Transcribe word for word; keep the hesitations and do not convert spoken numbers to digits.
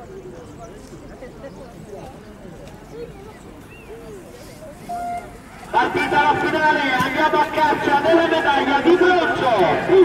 Partita alla finale, andiamo a caccia della medaglia di bronzo.